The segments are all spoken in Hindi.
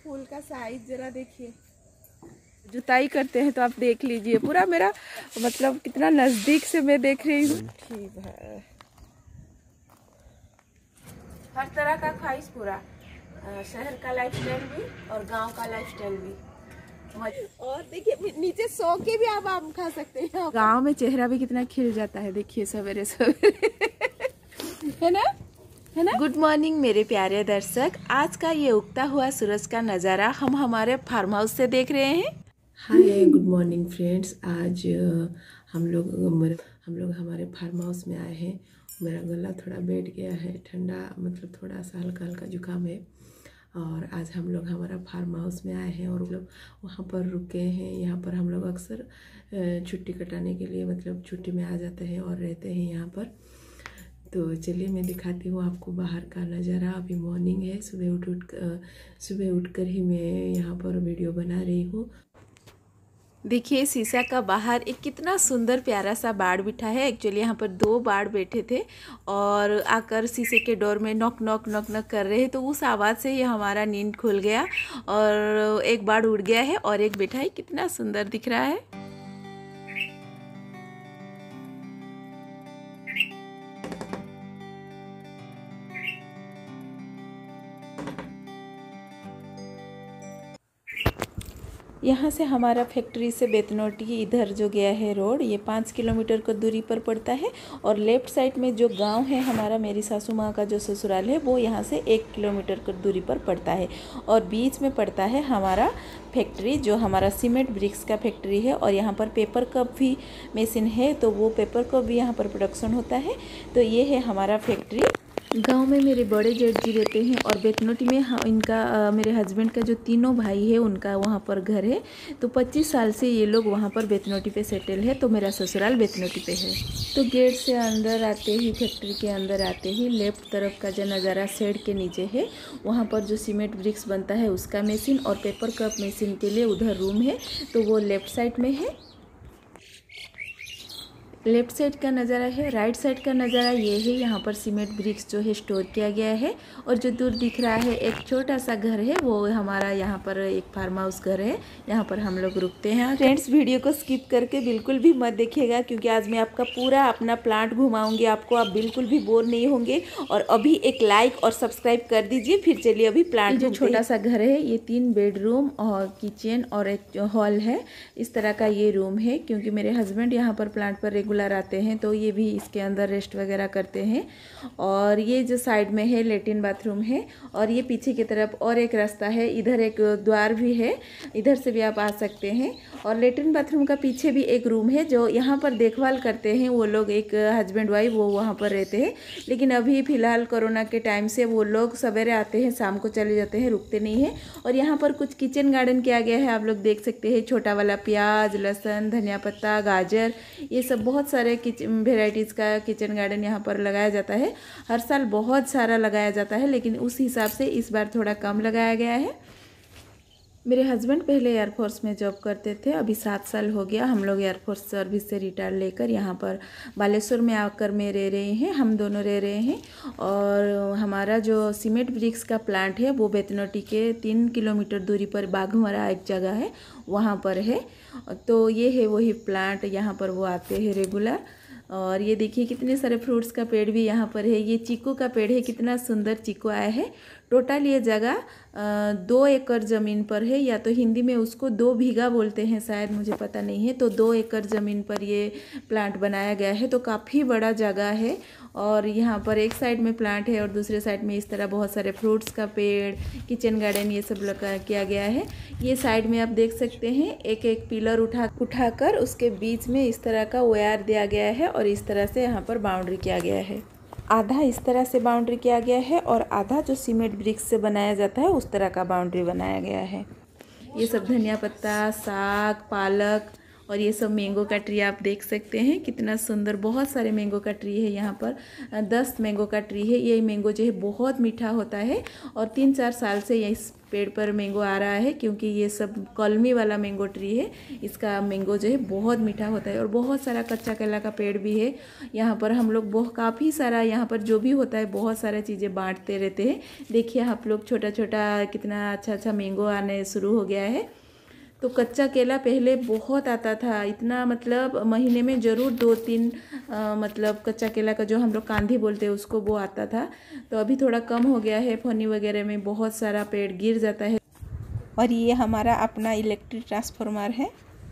फूल का साइज जरा देखिए। जुताई करते हैं तो आप देख लीजिए, पूरा मेरा मतलब कितना नजदीक से मैं देख रही हूँ। ठीक है, हर तरह का ख्वाहिश पूरा, शहर का लाइफस्टाइल भी और गांव का लाइफस्टाइल भी। और देखिए नीचे सो के भी आप आम खा सकते हैं। गांव में चेहरा भी कितना खिल जाता है, देखिए सवेरे सवेरे है ना, है ना। गुड मॉर्निंग मेरे प्यारे दर्शक, आज का ये उगता हुआ सूरज का नज़ारा हम हमारे फार्म हाउस से देख रहे हैं। हाय गुड मॉर्निंग फ्रेंड्स, आज हम लोग हमारे फार्म हाउस में आए हैं। मेरा गला थोड़ा बैठ गया है, ठंडा मतलब थोड़ा सा हल्का हल्का जुकाम है। और आज हम लोग हमारा फार्म हाउस में आए हैं और लोग वहाँ पर रुके हैं। यहाँ पर हम लोग अक्सर छुट्टी कटाने के लिए मतलब छुट्टी में आ जाते हैं और रहते हैं यहाँ पर। तो चलिए मैं दिखाती हूँ आपको बाहर का नज़ारा। अभी मॉर्निंग है, सुबह उठकर ही मैं यहाँ पर वीडियो बना रही हूँ। देखिए शीशा का बाहर एक कितना सुंदर प्यारा सा बाड़ बिठा है। एक्चुअली यहाँ पर 2 बाड़ बैठे थे और आकर शीशे के डोर में नॉक नॉक नॉक नॉक कर रहे हैं, तो उस आवाज़ से ही हमारा नींद खुल गया और एक बाड़ उड़ गया है और एक बैठा है। कितना सुंदर दिख रहा है। यहाँ से हमारा फैक्ट्री से बेतनोटी इधर जो गया है रोड, ये 5 किलोमीटर को दूरी पर पड़ता है। और लेफ्ट साइड में जो गांव है हमारा, मेरी सासू माँ का जो ससुराल है, वो यहाँ से 1 किलोमीटर की दूरी पर पड़ता है। और बीच में पड़ता है हमारा फैक्ट्री, जो हमारा सीमेंट ब्रिक्स का फैक्ट्री है। और यहाँ पर पेपर कप भी मशीन है, तो वो पेपर कप भी यहाँ पर प्रोडक्शन होता है। तो ये है हमारा फैक्ट्री। गांव में मेरे बड़े जेठ जी रहते हैं और बेतनोटी में इनका मेरे हस्बैंड का जो तीनों भाई है उनका वहाँ पर घर है। तो 25 साल से ये लोग वहाँ पर बेतनोटी पे सेटल है। तो मेरा ससुराल बेतनोटी पे है। तो गेट से अंदर आते ही, फैक्ट्री के अंदर आते ही लेफ्ट तरफ का जो नज़ारा शेड के नीचे है, वहाँ पर जो सीमेंट ब्रिक्स बनता है उसका मशीन और पेपर कप मशीन के लिए उधर रूम है, तो वो लेफ्ट साइड में है। लेफ्ट साइड का नज़ारा है। राइट साइड का नज़ारा ये है, यहाँ पर सीमेंट ब्रिक्स जो है स्टोर किया गया है। और जो दूर दिख रहा है एक छोटा सा घर है, वो हमारा यहाँ पर एक फार्म हाउस घर है, यहाँ पर हम लोग रुकते हैं। फ्रेंड्स वीडियो को स्किप करके बिल्कुल भी मत देखिएगा, क्योंकि आज मैं आपका पूरा अपना प्लांट घुमाऊंगी आपको, आप बिल्कुल भी बोर नहीं होंगे। और अभी एक लाइक और सब्सक्राइब कर दीजिए। फिर चलिए अभी प्लांट, जो छोटा सा घर है, ये 3 बेडरूम और किचन और एक हॉल है, इस तरह का ये रूम है। क्योंकि मेरे हस्बैंड यहाँ पर प्लांट पर रेगुलर आते हैं, तो ये भी इसके अंदर रेस्ट वगैरह करते हैं। और ये जो साइड में है लेट्रिन बाथरूम है। और ये पीछे की तरफ और एक रास्ता है, इधर एक द्वार भी है, इधर से भी आप आ सकते हैं। और लेट्रिन बाथरूम का पीछे भी एक रूम है, जो यहाँ पर देखभाल करते हैं वो लोग, एक हस्बैंड वाइफ, वो वहाँ पर रहते हैं। लेकिन अभी फ़िलहाल कोरोना के टाइम से वो लोग सवेरे आते हैं, शाम को चले जाते हैं, रुकते नहीं हैं। और यहाँ पर कुछ किचन गार्डन किया गया है, आप लोग देख सकते हैं। छोटा वाला प्याज, लहसुन, धनिया पत्ता, गाजर, ये सब बहुत सारे किचन वेराइटीज़ का किचन गार्डन यहाँ पर लगाया जाता है। हर साल बहुत सारा लगाया जाता है, लेकिन उस हिसाब से इस बार थोड़ा कम लगाया गया है। मेरे हस्बैंड पहले एयरफोर्स में जॉब करते थे, अभी 7 साल हो गया हम लोग एयरफोर्स सर्विस से रिटायर लेकर यहाँ पर बालेश्वर में आकर में रह रहे हैं, हम दोनों रह रहे हैं। और हमारा जो सीमेंट ब्रिक्स का प्लांट है वो बेतनोटी के 3 किलोमीटर दूरी पर बाघमरा एक जगह है, वहाँ पर है। तो ये है वही प्लांट, यहाँ पर वो आते हैं रेगुलर। और ये देखिए कितने सारे फ्रूट्स का पेड़ भी यहाँ पर है। ये चीकू का पेड़ है, कितना सुंदर चीकू आया है। टोटल ये जगह 2 एकड़ ज़मीन पर है, या तो हिंदी में उसको 2 बीघा बोलते हैं शायद, मुझे पता नहीं है। तो 2 एकड़ ज़मीन पर ये प्लांट बनाया गया है, तो काफ़ी बड़ा जगह है। और यहाँ पर एक साइड में प्लांट है और दूसरे साइड में इस तरह बहुत सारे फ्रूट्स का पेड़, किचन गार्डन, ये सब लगा किया गया है। ये साइड में आप देख सकते हैं एक एक पिलर उठाकर उसके बीच में इस तरह का वायर दिया गया है और इस तरह से यहाँ पर बाउंड्री किया गया है। आधा इस तरह से बाउंड्री किया गया है और आधा जो सीमेंट ब्रिक्स से बनाया जाता है उस तरह का बाउंड्री बनाया गया है। ये सब धनिया पत्ता, साग, पालक और ये सब मैंगो का ट्री आप देख सकते हैं कितना सुंदर, बहुत सारे मैंगो का ट्री है यहाँ पर। 10 मैंगो का ट्री है। ये मैंगो जो है बहुत मीठा होता है और 3-4 साल से ये इस पेड़ पर मैंगो आ रहा है, क्योंकि ये सब कलमी वाला मैंगो ट्री है। इसका मैंगो जो है बहुत मीठा होता है। और बहुत सारा कच्चा केला का पेड़ भी है यहाँ पर। हम लोग काफ़ी सारा यहाँ पर जो भी होता है बहुत सारा चीज़ें बांटते रहते हैं। देखिए आप लोग, छोटा छोटा कितना अच्छा अच्छा मैंगो आने शुरू हो गया है। तो कच्चा केला पहले बहुत आता था, इतना मतलब महीने में ज़रूर 2-3 मतलब कच्चा केला का जो हम लोग कांधी बोलते हैं उसको, वो आता था। तो अभी थोड़ा कम हो गया है, फनी वगैरह में बहुत सारा पेड़ गिर जाता है। और ये हमारा अपना इलेक्ट्रिक ट्रांसफार्मर है।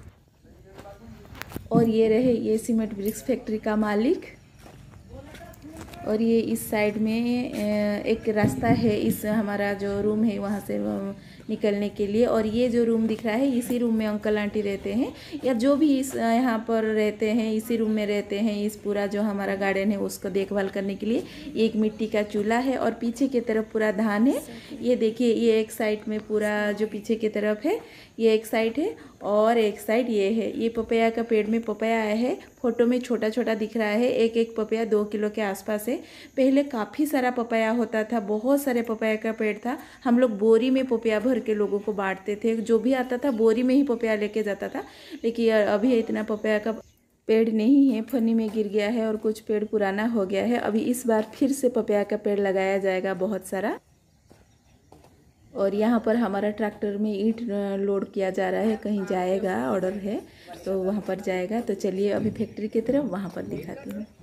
और ये रहे ये सीमेंट ब्रिक्स फैक्ट्री का मालिक। और ये इस साइड में एक रास्ता है, इस हमारा जो रूम है वहाँ से निकलने के लिए। और ये जो रूम दिख रहा है, इसी रूम में अंकल आंटी रहते हैं, या जो भी इस यहाँ पर रहते हैं इसी रूम में रहते हैं। इस पूरा जो हमारा गार्डन है उसको देखभाल करने के लिए एक मिट्टी का चूल्हा है और पीछे की तरफ पूरा धान है। ये देखिए, ये एक साइड में पूरा जो पीछे की तरफ है ये एक साइड है और एक साइड ये है। ये पपैया का पेड़ में पपैया आया है। फोटो में छोटा छोटा दिख रहा है, एक एक पपैया 2 किलो के आसपास है। पहले काफ़ी सारा पपैया होता था, बहुत सारे पपैया का पेड़ था। हम लोग बोरी में पपैया भर के लोगों को बांटते थे, जो भी आता था बोरी में ही पपैया लेके जाता था। लेकिन अभी इतना पपैया का पेड़ नहीं है, फनी में गिर गया है और कुछ पेड़ पुराना हो गया है। अभी इस बार फिर से पपैया का पेड़ लगाया जाएगा बहुत सारा। और यहाँ पर हमारा ट्रैक्टर में ईंट लोड किया जा रहा है, कहीं जाएगा, ऑर्डर है तो वहाँ पर जाएगा। तो चलिए अभी फैक्ट्री की तरफ वहाँ पर दिखाती हूँ।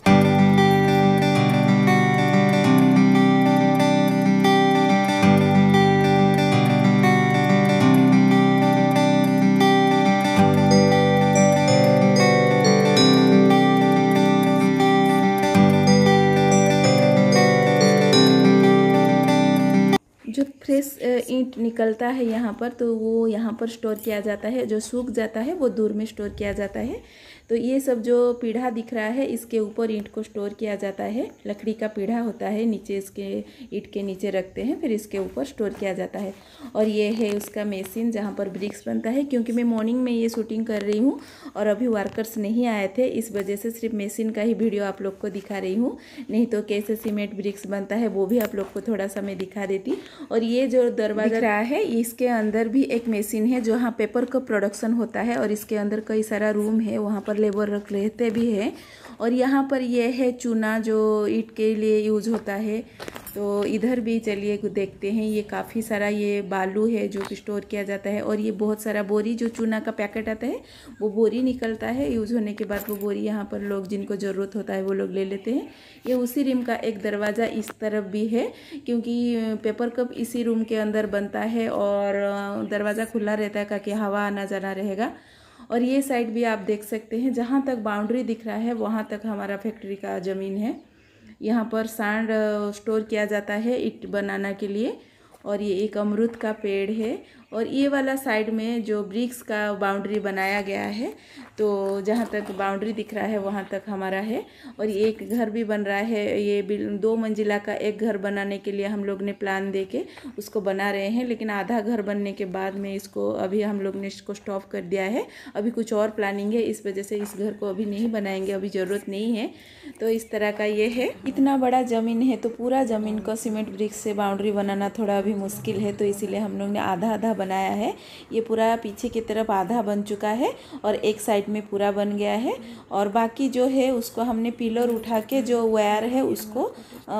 जो फ्रेश ईंट निकलता है यहाँ पर, तो वो यहाँ पर स्टोर किया जाता है। जो सूख जाता है वो दूर में स्टोर किया जाता है। तो ये सब जो पीढ़ा दिख रहा है इसके ऊपर ईंट को स्टोर किया जाता है। लकड़ी का पीढ़ा होता है, नीचे इसके ईंट के नीचे रखते हैं, फिर इसके ऊपर स्टोर किया जाता है। और ये है उसका मशीन जहाँ पर ब्रिक्स बनता है। क्योंकि मैं मॉर्निंग में ये शूटिंग कर रही हूँ और अभी वर्कर्स नहीं आए थे, इस वजह से सिर्फ मशीन का ही वीडियो आप लोग को दिखा रही हूँ। नहीं तो कैसे सीमेंट ब्रिक्स बनता है वो भी आप लोग को थोड़ा सा मैं दिखा देती। और ये जो दरवाजा दिख रहा है इसके अंदर भी एक मशीन है जहाँ पेपर का प्रोडक्शन होता है। और इसके अंदर कई सारा रूम है, वहाँ पर लेबर रहते भी है। और यहाँ पर ये है चूना जो ईंट के लिए यूज होता है। तो इधर भी चलिए देखते हैं। ये काफ़ी सारा ये बालू है जो स्टोर किया जाता है। और ये बहुत सारा बोरी, जो चूना का पैकेट आता है वो बोरी निकलता है। यूज़ होने के बाद वो बोरी यहाँ पर लोग जिनको ज़रूरत होता है वो लोग ले लेते हैं। ये उसी रूम का एक दरवाज़ा इस तरफ भी है, क्योंकि पेपर कप इसी रूम के अंदर बनता है और दरवाज़ा खुला रहता है ताकि हवा आना जाना रहेगा। और ये साइड भी आप देख सकते हैं, जहाँ तक बाउंड्री दिख रहा है वहाँ तक हमारा फैक्ट्री का ज़मीन है। यहाँ पर सैंड स्टोर किया जाता है ईंट बनाने के लिए। और ये एक अमरूद का पेड़ है। और ये वाला साइड में जो ब्रिक्स का बाउंड्री बनाया गया है, तो जहाँ तक बाउंड्री दिख रहा है वहाँ तक हमारा है। और ये एक घर भी बन रहा है। ये 2 मंजिला का एक घर बनाने के लिए हम लोग ने प्लान दे के उसको बना रहे हैं। लेकिन आधा घर बनने के बाद में इसको अभी हम लोग ने इसको स्टॉप कर दिया है। अभी कुछ और प्लानिंग है, इस वजह से इस घर को अभी नहीं बनाएंगे, अभी ज़रूरत नहीं है। तो इस तरह का ये है। इतना बड़ा ज़मीन है तो पूरा ज़मीन को सीमेंट ब्रिक्स से बाउंड्री बनाना थोड़ा अभी मुश्किल है, तो इसीलिए हम लोग ने आधा आधा बनाया है। ये पूरा पीछे की तरफ आधा बन चुका है और एक साइड में पूरा बन गया है। और बाकी जो है उसको हमने पिलर उठा के जो वायर है उसको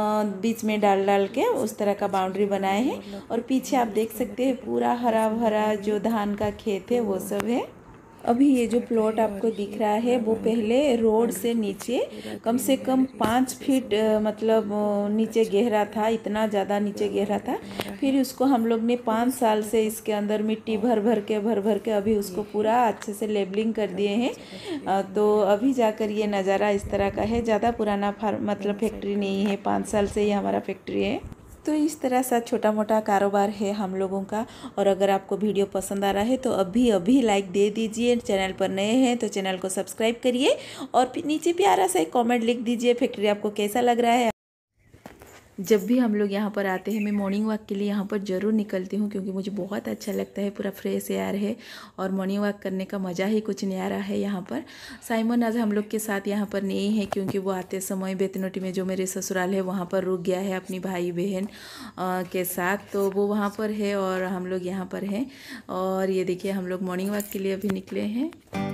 बीच में डाल के उस तरह का बाउंड्री बनाए हैं। और पीछे आप देख सकते हैं पूरा हरा भरा जो धान का खेत है वो सब है। अभी ये जो प्लॉट आपको दिख रहा है वो पहले रोड से नीचे कम से कम 5 फीट मतलब नीचे गहरा था, इतना ज़्यादा नीचे गहरा था। फिर उसको हम लोग ने 5 साल से इसके अंदर मिट्टी भर भर के अभी उसको पूरा अच्छे से लेबलिंग कर दिए हैं। तो अभी जाकर ये नज़ारा इस तरह का है। ज़्यादा पुराना मतलब फैक्ट्री नहीं है, 5 साल से ही हमारा फैक्ट्री है। तो इस तरह सा छोटा मोटा कारोबार है हम लोगों का। और अगर आपको वीडियो पसंद आ रहा है तो अभी लाइक दे दीजिए। चैनल पर नए हैं तो चैनल को सब्सक्राइब करिए और नीचे प्यारा सा एक कमेंट लिख दीजिए फैक्ट्री आपको कैसा लग रहा है। जब भी हम लोग यहाँ पर आते हैं मैं मॉर्निंग वॉक के लिए यहाँ पर ज़रूर निकलती हूँ, क्योंकि मुझे बहुत अच्छा लगता है। पूरा फ्रेश एयर है और मॉर्निंग वॉक करने का मज़ा ही कुछ न्यारा है यहाँ पर। साइमन आज हम लोग के साथ यहाँ पर नहीं है, क्योंकि वो आते समय बेतनोटी में जो मेरे ससुराल है वहाँ पर रुक गया है अपनी भाई बहन के साथ, तो वो वहाँ पर है और हम लोग यहाँ पर हैं। और ये देखिए हम लोग मॉर्निंग वॉक के लिए अभी निकले हैं।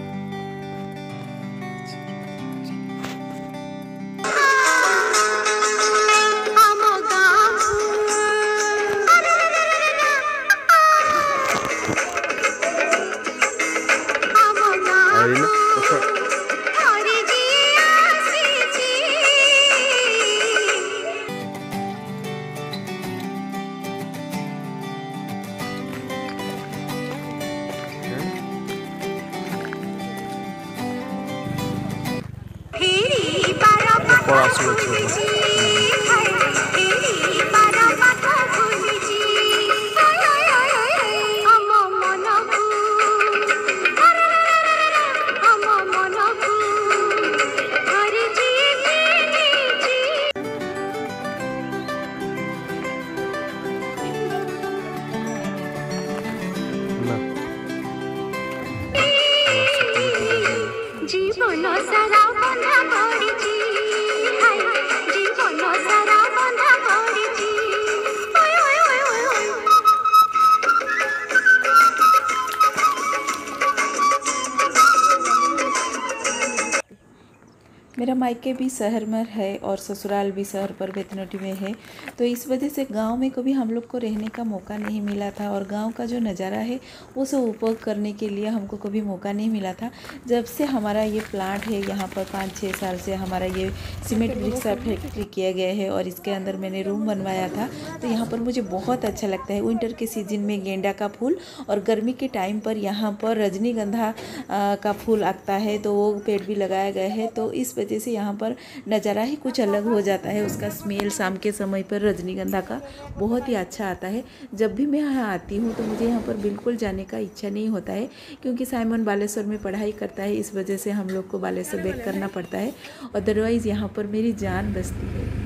मेरा मायके भी शहर में है और ससुराल भी शहर पर बेतनोटी में है, तो इस वजह से गांव में कभी हम लोग को रहने का मौका नहीं मिला था और गांव का जो नज़ारा है वो सब उपभोग करने के लिए हमको कभी मौका नहीं मिला था। जब से हमारा ये प्लांट है यहाँ पर 5-6 साल से हमारा ये सीमेंट ब्रिक्स का फैक्ट्री किया गया है और इसके अंदर मैंने रूम बनवाया था, तो यहाँ पर मुझे बहुत अच्छा लगता है। विंटर के सीजन में गेंदा का फूल और गर्मी के टाइम पर यहाँ पर रजनीगंधा का फूल आता है, तो वो पेड़ भी लगाया गया है, तो इस वजह से यहाँ पर नज़ारा ही कुछ अलग हो जाता है। उसका स्मेल शाम के समय पर रजनीगंधा का बहुत ही अच्छा आता है। जब भी मैं यहाँ आती हूँ तो मुझे यहाँ पर बिल्कुल जाने का इच्छा नहीं होता है, क्योंकि साइमन बालेश्वर में पढ़ाई करता है, इस वजह से हम लोग को बालेश्वर बैक करना पड़ता है। अदरवाइज़ यहाँ पर मेरी जान बसती है।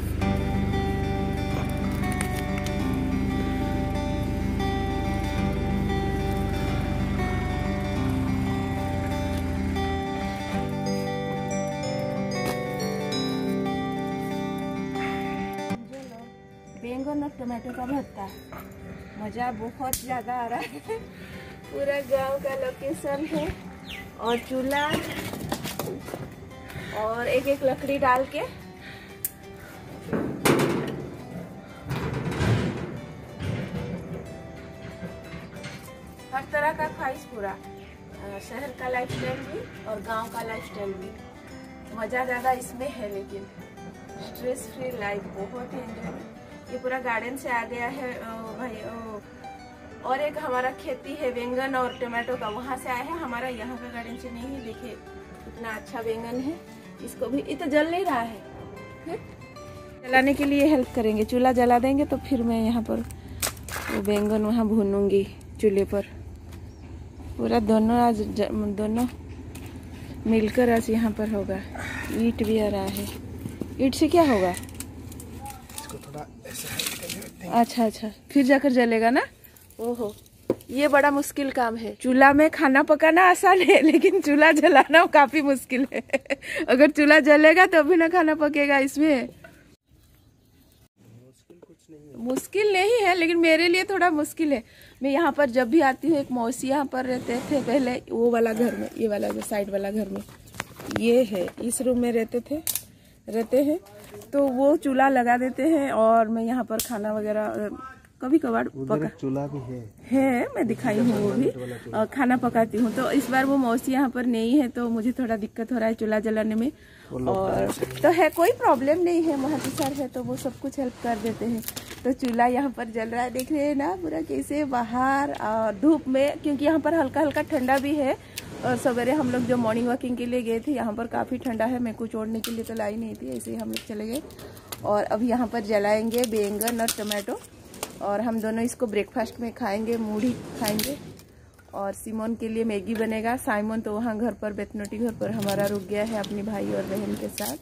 बैंगन और टमाटो का भरता, मज़ा बहुत ज़्यादा आ रहा है। पूरा गांव का लोकेशन है और चूल्हा और एक एक लकड़ी डाल के हर तरह का ख्वाहिश पूरा, शहर का लाइफस्टाइल भी और गांव का लाइफस्टाइल भी। मज़ा ज़्यादा इसमें है, लेकिन स्ट्रेस फ्री लाइफ बहुत ही एंजॉय। ये पूरा गार्डन से आ गया है भाई। और एक हमारा खेती है बैंगन और टमाटो का, वहाँ से आया है, हमारा यहाँ का गार्डन से नहीं है। देखिए कितना अच्छा बैंगन है, इसको भी ये तो जल नहीं रहा है। जलाने के लिए हेल्प करेंगे, चूल्हा जला देंगे तो फिर मैं यहाँ पर वो बैंगन वहाँ भूनूंगी चूल्हे पर। पूरा दोनों आज दोनों मिलकर आज यहाँ पर होगा। ईंट भी आ रहा है, ईंट से क्या होगा? अच्छा, फिर जाकर जलेगा ना। ओहो, ये बड़ा मुश्किल काम है। चूल्हा में खाना पकाना आसान है, लेकिन चूल्हा जलाना काफी मुश्किल है। अगर चूल्हा जलेगा तो भी ना खाना पकेगा। इसमें मुश्किल नहीं है, लेकिन मेरे लिए थोड़ा मुश्किल है। मैं यहाँ पर जब भी आती हूँ, एक मौसी यहाँ पर रहते थे पहले, वो वाला घर में, ये वाला जो साइड वाला घर में ये है, इस रूम में रहते हैं, तो वो चूल्हा लगा देते हैं और मैं यहाँ पर खाना वगैरह कभी कभार पका, चूल्हा भी है मैं दिखाई हूँ, वो भी खाना पकाती हूँ। तो इस बार वो मौसी यहाँ पर नहीं है, तो मुझे थोड़ा दिक्कत हो रहा है चूल्हा जलाने में। और तो है, कोई प्रॉब्लम नहीं है, महती सर है तो वो सब कुछ हेल्प कर देते हैं। तो चूल्हा यहाँ पर जल रहा है, देख रहे हैं ना पूरा कैसे बाहर और धूप में, क्योंकि यहाँ पर हल्का हल्का ठंडा भी है। और सवेरे हम लोग जो मॉर्निंग वॉकिंग के लिए गए थे, यहाँ पर काफ़ी ठंडा है, मेरे को छोड़ने के लिए तो लाई नहीं थी, ऐसे ही हम लोग चले गए। और अब यहाँ पर जलाएंगे बैंगन और टमाटो, और हम दोनों इसको ब्रेकफास्ट में खाएंगे, मूढ़ी खाएंगे। और सिमोन के लिए मैगी बनेगा। साइमन तो वहाँ घर पर बेतनोटी घर पर हमारा रुक गया है अपनी भाई और बहन के साथ।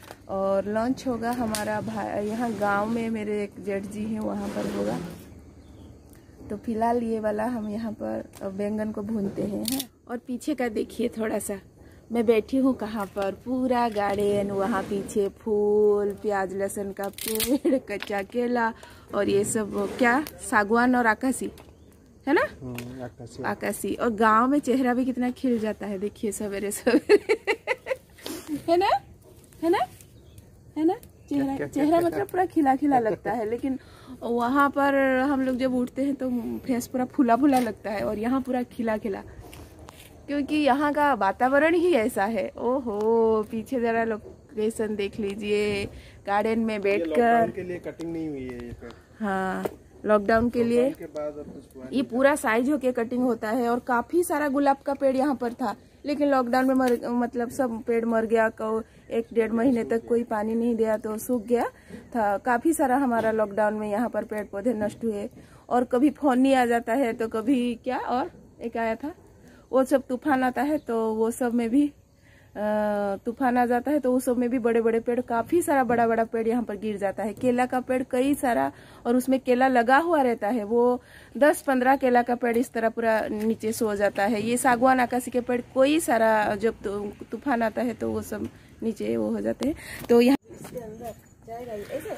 और लंच होगा हमारा भाई यहाँ गांव में, मेरे एक जेठ जी हैं वहाँ पर होगा। तो फिलहाल ये वाला हम यहाँ पर बैंगन को भूनते हैं। और पीछे का देखिए थोड़ा सा, मैं बैठी हूँ कहाँ पर, पूरा गार्डन, वहाँ पीछे फूल, प्याज लहसुन का पेड़, कच्चा केला और ये सब क्या सागवान और आकाशी है ना, आकाशी। और गांव में चेहरा भी कितना खिल जाता है, देखिए सवेरे सवेरे है ना, है ना, है ना, चेहरा मतलब पूरा खिला खिला लगता है। लेकिन वहाँ पर हम लोग जब उठते हैं तो फेस पूरा फूला फूला लगता है, और यहाँ पूरा खिला खिला, क्योंकि यहाँ का वातावरण ही ऐसा है। ओहो, पीछे जरा लोकेशन देख लीजिए, गार्डन में बैठकर। लॉकडाउन के लिए कटिंग नहीं हुई है ये पेड़। हाँ, लॉकडाउन के लिए ये पूरा साइज होके कटिंग होता है। और काफी सारा गुलाब का पेड़ यहाँ पर था, लेकिन लॉकडाउन में मतलब सब पेड़ मर गया। 1-1.5 महीने तक कोई पानी नहीं दिया तो सूख गया था। काफी सारा हमारा लॉकडाउन में यहाँ पर पेड़ पौधे नष्ट हुए। और कभी फोनी आ जाता है तो कभी क्या, और एक आया था, वो सब तूफान आता है तो वो सब में भी तूफान आ जाता है तो उस सब में भी बड़े बड़े पेड़, काफी सारा बड़ा बड़ा पेड़ यहाँ पर गिर जाता है। केला का पेड़ कई सारा, और उसमें केला लगा हुआ रहता है, वो 10-15 केला का पेड़ इस तरह पूरा नीचे सो जाता है। ये सागवान आकाशी के पेड़ कोई सारा, जब तूफान आता है तो वो सब नीचे वो हो जाते हैं। तो यहाँ इसके अंदर जाएगा ऐसे,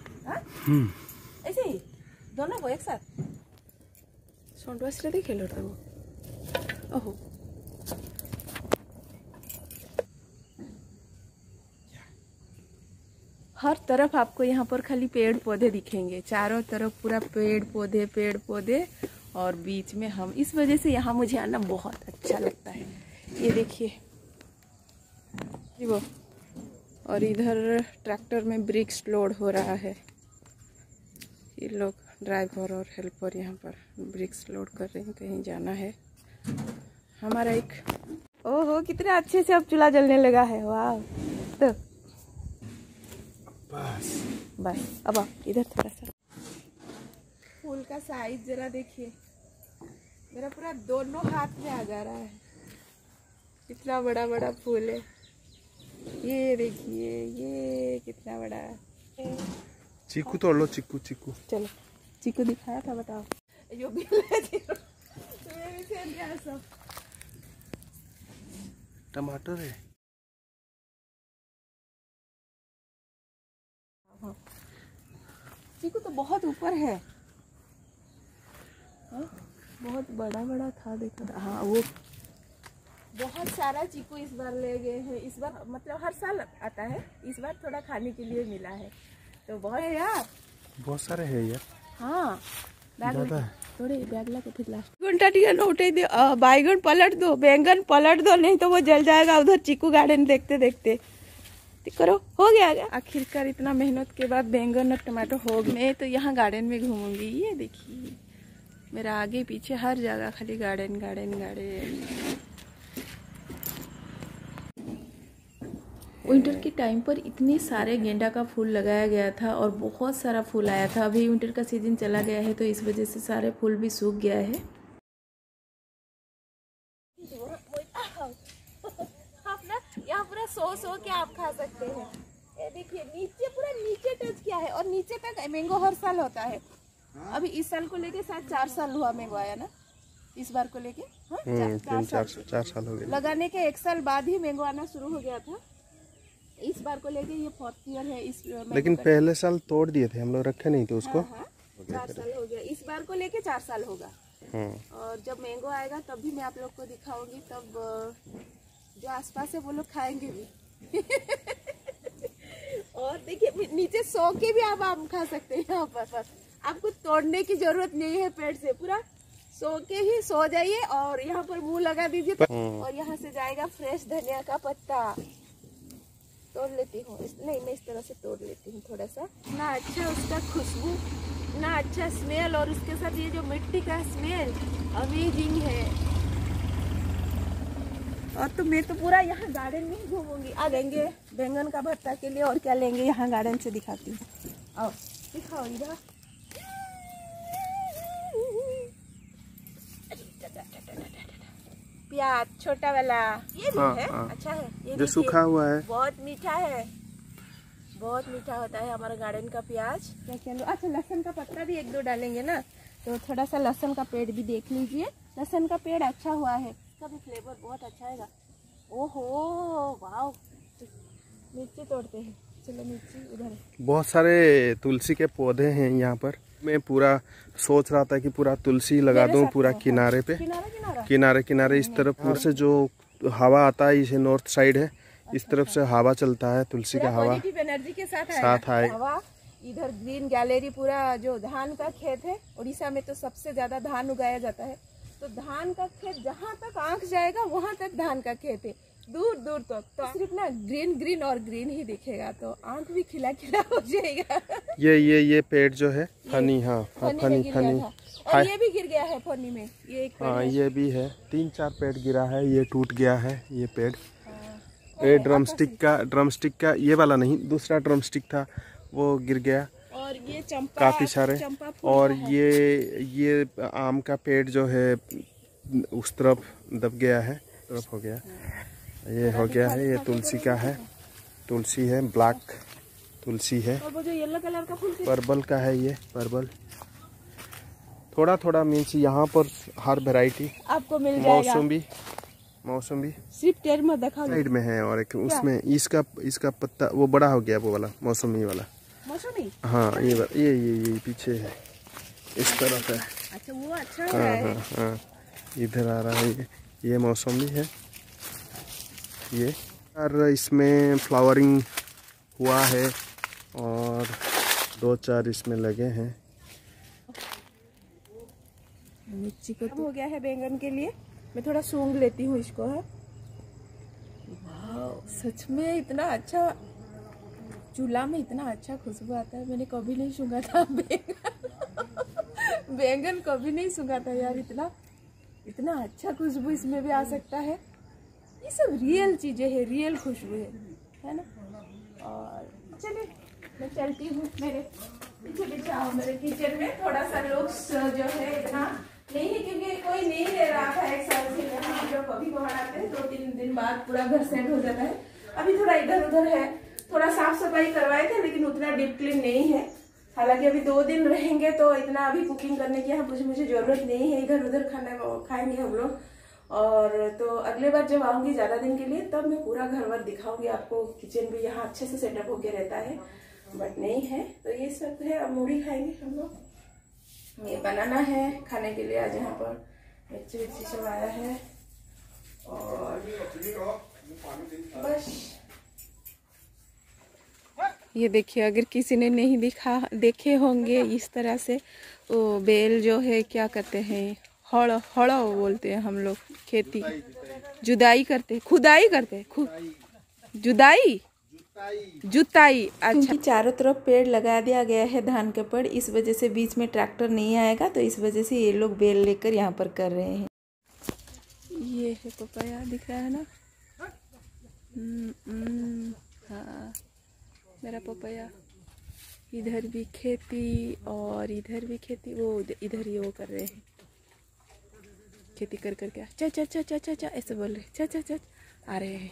ऐसे ही दोनों को एक साथ सोंडवा देखे लड़ता वो। ओहो, हर तरफ आपको यहाँ पर खाली पेड़ पौधे दिखेंगे, चारों तरफ पूरा पेड़ पौधे और बीच में हम। इस वजह से यहाँ मुझे आना बहुत अच्छा लगता है। ये देखिए वो, और इधर ट्रैक्टर में ब्रिक्स लोड हो रहा है। ये लोग ड्राइवर और हेल्पर यहाँ पर ब्रिक्स लोड कर रहे हैं, कहीं जाना है। हमारा एक, ओहो कितना अच्छे से अब चूल्हा जलने लगा है, वाह। तो बस अब आप इधर थोड़ा सा, फूल का साइज जरा देखिए, मेरा पूरा दोनों हाथ में आ जा रहा है, कितना बड़ा बड़ा फूल है। ये देखिए, ये कितना बड़ा है। चीकू तोड़ लो, चीकू। चलो, चीकू दिखाया था, बताओ। जो भी सब टमाटर है। चीकू तो बहुत ऊपर है, बहुत बड़ा बड़ा था, देखा था। हाँ, वो बहुत सारा चीकू इस बार ले गए हैं। इस बार मतलब हर साल आता है, इस बार थोड़ा खाने के लिए मिला है, तो बहुत है यार, बहुत सारे है यार। हाँ, थोड़े बैग ला के फिर लास्ट घंटा टिया उठे दे, बैगन पलट दो, बैंगन पलट दो, नहीं तो वो जल जाएगा उधर चीकू गार्डन देखते देखते। करो, हो गया। आखिरकार इतना मेहनत के बाद बैंगन और टमाटर हो गए। मैं तो यहाँ गार्डन में घूमूंगी। ये देखिए मेरा आगे पीछे हर जगह खाली गार्डन गार्डन गार्डन। विंटर के टाइम पर इतने सारे गेंदा का फूल लगाया गया था और बहुत सारा फूल आया था। अभी विंटर का सीजन चला गया है तो इस वजह से सारे फूल भी सूख गया है। आप ना यहाँ पूरा सो के आप खा सकते हैं। ये देखिए नीचे, पूरा नीचे टच किया है और नीचे तक मैंगो हर साल होता है। अभी इस साल को लेके शायद 4 साल हुआ मैंगो आया ना, इस बार को लेके 4 साल हो गए। लगाने के 1 साल बाद ही मैंगो आना शुरू हो गया था। इस बार को लेके ये 4th ईयर है इस, लेकिन पहले साल तोड़ दिए थे हम लोग, रखे नहीं थे उसको। 4 साल हो गया, इस बार को लेके 4 साल होगा। और जब मैंगो आएगा तब भी मैं आप लोग को दिखाऊंगी, तब जो आसपास है वो लोग खाएंगे भी। और देखिए नीचे सो के भी आप आम खा सकते हैं यहाँ पर। बस आपको तोड़ने की जरूरत नहीं है पेड़ से, पूरा सो के ही सो जाइए और यहाँ पर मुंह लगा दीजिए और यहाँ से जाएगा फ्रेश धनिया का पत्ता। तोड़ लेती हूँ, नहीं मैं इस तरह से तोड़ लेती हूँ थोड़ा सा। ना अच्छा उसका खुशबू, ना अच्छा स्मेल, और उसके साथ ये जो मिट्टी का स्मेल अमेजिंग है। और तो मैं तो पूरा यहाँ गार्डन में ही घूमूंगी। आ लेंगे बैंगन का भरता के लिए, और क्या लेंगे यहाँ गार्डन से दिखाती हूँ। आओ दिखाओ इधर। प्याज छोटा वाला ये भी है। अच्छा है, ये जो सूखा हुआ है बहुत मीठा है। बहुत मीठा होता है हमारा गार्डन का प्याज। क्या क्या लो, अच्छा लहसुन का पत्ता भी 1-2 डालेंगे ना, तो थोड़ा सा लहसुन का पेड़ भी देख लीजिए। लहसुन का पेड़ अच्छा हुआ है, इसका भी फ्लेवर बहुत अच्छा आएगा। ओहो वाह, मिर्ची तोड़ते हैं, चलो मिर्ची उधर है। बहुत सारे तुलसी के पौधे हैं यहाँ पर। मैं पूरा सोच रहा था कि पूरा तुलसी लगा दूं पूरा किनारे पे, किनारे इस तरफ से जो हवा आता है, इसे नॉर्थ साइड है, इस तरफ से हवा चलता है, तुलसी का हवा एनर्जी के साथ आए हवा। इधर ग्रीन गैलरी पूरा जो धान का खेत है, उड़ीसा में तो सबसे ज्यादा धान उगाया जाता है, तो धान का खेत जहाँ तक आंख जाएगा वहाँ तक धान का खेत है, दूर दूर तक तो सिर्फ ना ग्रीन ग्रीन और ग्रीन ही दिखेगा, तो आंख भी खिला खिला हो जाएगा। ये पेड़ जो है फनी, हाँ फनी और ये भी गिर गया है फनी में, ये एक हाँ ये भी है, 3-4 पेड़ गिरा है, ये टूट गया है ये पेड़। ये ड्रमस्टिक का ये वाला नहीं, दूसरा ड्रमस्टिक था वो गिर गया। और ये चंपा, काफी सारे, और ये आम का पेड़ जो है उस तरफ दब गया है, तरफ हो गया, ये हो गया है। ये तुलसी का है, तुलसी है, ब्लैक तुलसी है। और वो जो येलो कलर का फूल पर्पल का है, ये पर्पल थोड़ा थोड़ा मीन्स यहाँ पर हर वैरायटी आपको मिल जाएगा। मौसमी सिर्फ टेर में देखा साइड में है, और एक उसमें इसका पत्ता वो बड़ा हो गया, वो वाला मौसमी वाला। मौसमी हाँ ये पीछे है, इस तरफ है। अच्छा वो अच्छा है। हाँ इधर आ रहा है, ये मौसमी है ये, और इसमें फ्लावरिंग हुआ है और 2-4 इसमें लगे हैं। मिर्ची को हो गया है बैंगन के लिए, मैं थोड़ा सूंघ लेती हूँ इसको है। वाह सच में इतना अच्छा, चूल्हा में इतना अच्छा खुशबू आता है, मैंने कभी नहीं सूंघा था बैंगन कभी नहीं सूंघा था यार, इतना अच्छा खुशबू इसमें भी आ सकता है। ये सब रियल चीजें है, रियल खुशबू है ना। और चलिए मैं चलती हूँ, मेरे पीछे आओ, मेरे किचन में थोड़ा सा लोग जो है इतना नहीं है, क्योंकि कोई नहीं रह रहा था 1 साल से यहाँ। हम लोग कभी बाहर आते हैं 2-3 दिन बाद पूरा घर सेट हो जाता है। अभी थोड़ा इधर उधर है, थोड़ा साफ सफाई करवाए थे, लेकिन उतना डीप क्लीन नहीं है। हालांकि अभी 2 दिन रहेंगे तो इतना अभी कुकिंग करने की मुझे जरूरत नहीं है, इधर उधर खाना खाएंगे हम लोग। और तो अगले बार जब आऊंगी ज्यादा दिन के लिए, तब मैं पूरा घर वर दिखाऊंगी आपको। किचन भी यहाँ अच्छे से सेटअप होके रहता है, बट नहीं है तो ये सब है। अब मूढ़ी खाएंगे हम लोग, ये बनाना है खाने के लिए। आज यहाँ पर मिर्ची सब आया है, और बस ये देखिए, अगर किसी ने नहीं देखे होंगे इस तरह से, वो बेल जो है क्या कहते हैं, हड़ बोलते हैं हम लोग, खेती जुदाई करते, खुदाई करते, जुताई। अच्छा, चारों तरफ पेड़ लगा दिया गया है धान के पेड़, इस वजह से बीच में ट्रैक्टर नहीं आएगा, तो इस वजह से ये लोग बेल लेकर यहाँ पर कर रहे हैं। ये है पपाया, दिख रहा है ना। हाँ मेरा पपाया। इधर भी खेती और इधर भी खेती, वो इधर ही वो कर रहे हैं खेती कर करके। चा ऐसे बोल रहे, चा आ रहे हैं।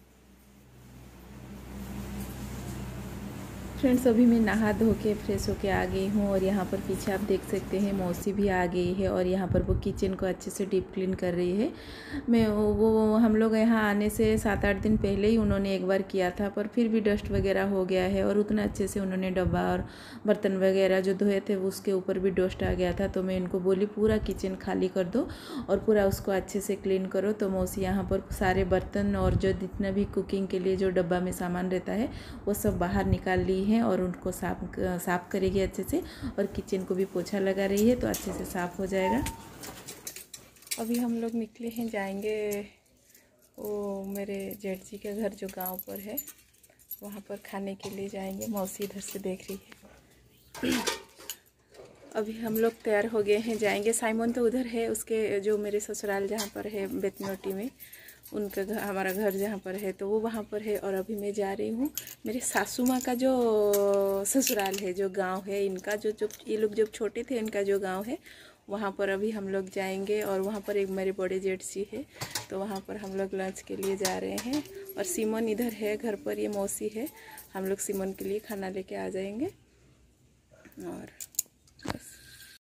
फ्रेंड्स अभी मैं नहा धो के फ्रेश होके आ गई हूँ, और यहाँ पर पीछे आप देख सकते हैं मौसी भी आ गई है, और यहाँ पर वो किचन को अच्छे से डीप क्लीन कर रही है। मैं वो हम लोग यहाँ आने से 7-8 दिन पहले ही उन्होंने एक बार किया था, पर फिर भी डस्ट वगैरह हो गया है, और उतना अच्छे से उन्होंने डब्बा और बर्तन वगैरह जो धोए थे उसके ऊपर भी डस्ट आ गया था। तो मैं इनको बोली पूरा किचन खाली कर दो और पूरा उसको अच्छे से क्लीन करो। तो मौसी यहाँ पर सारे बर्तन और जो जितना भी कुकिंग के लिए जो डब्बा में सामान रहता है वो सब बाहर निकाल ली है, और उनको साफ करेगी अच्छे से, और किचन को भी पोछा लगा रही है, तो अच्छे से साफ हो जाएगा। अभी हम लोग निकले हैं, जाएंगे वो मेरे जेठ जी के घर जो गांव पर है, वहाँ पर खाने के लिए जाएंगे। मौसी इधर से देख रही है। अभी हम लोग तैयार हो गए हैं, जाएंगे। साइमन तो उधर है, उसके जो मेरे ससुराल जहाँ पर है बेतनोटी में, उनका घर, हमारा घर जहाँ पर है, तो वो वहाँ पर है। और अभी मैं जा रही हूँ मेरे सासू माँ का जो ससुराल है, जो गांव है इनका, जो ये लोग जब छोटे थे इनका जो गांव है वहाँ पर अभी हम लोग जाएंगे और वहाँ पर एक मेरे बड़े जेठ जी है, तो वहाँ पर हम लोग लंच के लिए जा रहे हैं। और सिमन इधर है घर पर, ये मौसी है, हम लोग सिमन के लिए खाना लेके आ जाएंगे। और